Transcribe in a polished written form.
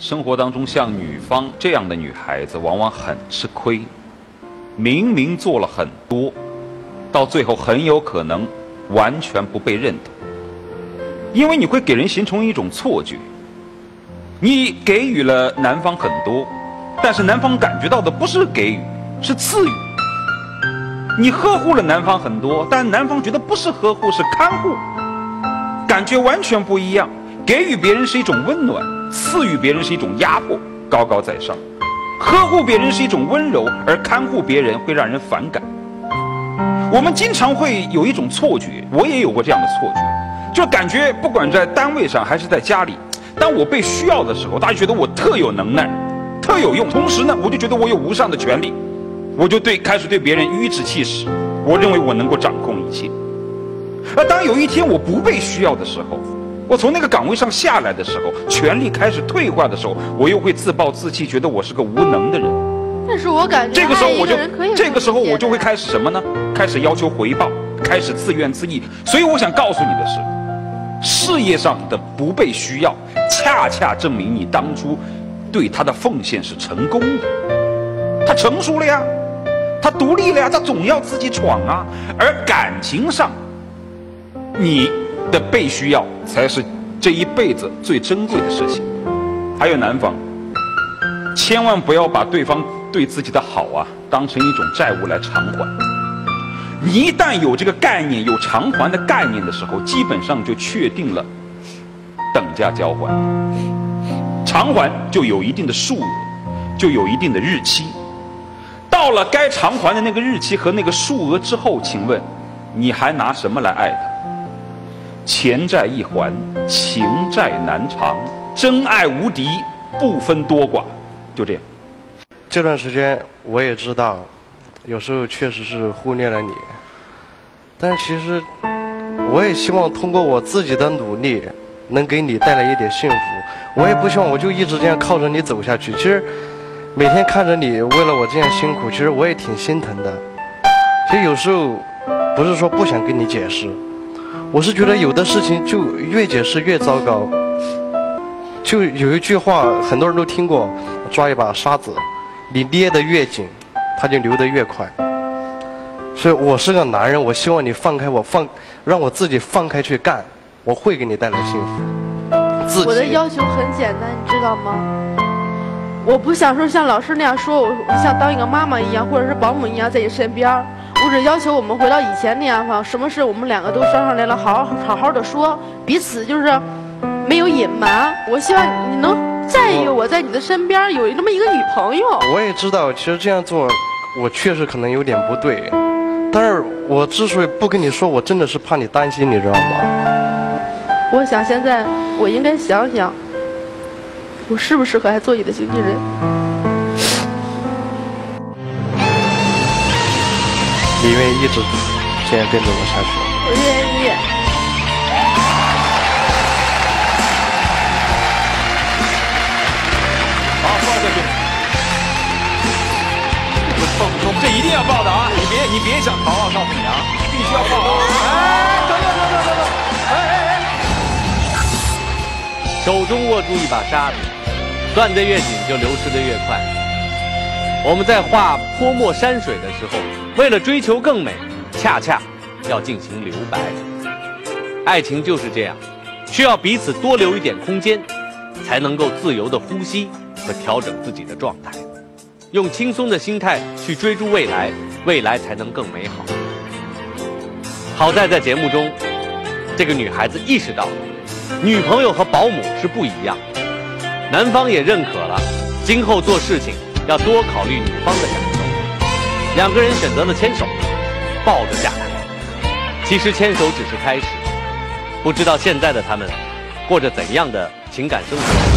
生活当中像女方这样的女孩子，往往很吃亏，明明做了很多，到最后很有可能完全不被认同，因为你会给人形成一种错觉，你给予了男方很多，但是男方感觉到的不是给予，是赐予。你呵护了男方很多，但男方觉得不是呵护，是看护，感觉完全不一样。给予别人是一种温暖，赐予别人是一种压迫，高高在上。呵护别人是一种温柔，而看护别人会让人反感。我们经常会有一种错觉，我也有过这样的错觉，就感觉不管在单位上还是在家里，当我被需要的时候，大家觉得我特有能耐，特有用，同时呢，我就觉得我有无上的权利，我就开始对别人颐指气使，我认为我能够掌控一切。而当有一天我不被需要的时候，我从那个岗位上下来的时候，权力开始退化的时候，我又会自暴自弃，觉得我是个无能的人。 但是我感觉这个时候我就会开始什么呢？开始要求回报，开始自怨自艾。所以我想告诉你的是，事业上的不被需要，恰恰证明你当初对他的奉献是成功的。他成熟了呀，他独立了呀，他总要自己闯啊。而感情上，你的被需要才是这一辈子最珍贵的事情。还有男方，千万不要把对方对自己的好啊当成一种债务来偿还。你一旦有这个概念，有偿还的概念的时候，基本上就确定了等价交换。偿还就有一定的数额，就有一定的日期。到了该偿还的那个日期和那个数额之后，请问你还拿什么来爱他？钱债一还，情债难偿，真爱无敌，不分多寡，就这样。 这段时间我也知道，有时候确实是忽略了你，但其实我也希望通过我自己的努力，能给你带来一点幸福。我也不希望我就一直这样靠着你走下去。其实每天看着你为了我这样辛苦，其实我也挺心疼的。其实有时候不是说不想跟你解释，我是觉得有的事情就越解释越糟糕。就有一句话很多人都听过，抓一把沙子，你捏得越紧，它就流得越快。所以我是个男人，我希望你放开我，让我自己放开去干，我会给你带来幸福。 我的要求很简单，你知道吗？我不想说像老师那样说，我想当一个妈妈一样，或者是保姆一样在你身边。我只要求我们回到以前那样什么事我们两个都商量来了，好好的说，彼此就是没有隐瞒。我希望你能在意我在你的身边有那么一个女朋友。 我也知道，其实这样做我确实可能有点不对，但是我之所以不跟你说，我真的是怕你担心，你知道吗？ 我想现在我应该想想，我适不适合还做你的经纪人。 你愿意一直这样跟着我下去？ 我愿意。 好，抱下去。不冲，这一定要抱的啊！你别想逃啊！告诉你啊，必须要抱。哎，等，哎。 手中握住一把沙子，攥得越紧就流失得越快。我们在画泼墨山水的时候，为了追求更美，恰恰要进行留白。爱情就是这样，需要彼此多留一点空间，才能够自由地呼吸和调整自己的状态，用轻松的心态去追逐未来，未来才能更美好。好在节目中，这个女孩子意识到，女朋友和保姆是不一样，男方也认可了，今后做事情要多考虑女方的感受。两个人选择了牵手，抱着下台。其实牵手只是开始，不知道现在的他们过着怎样的情感生活。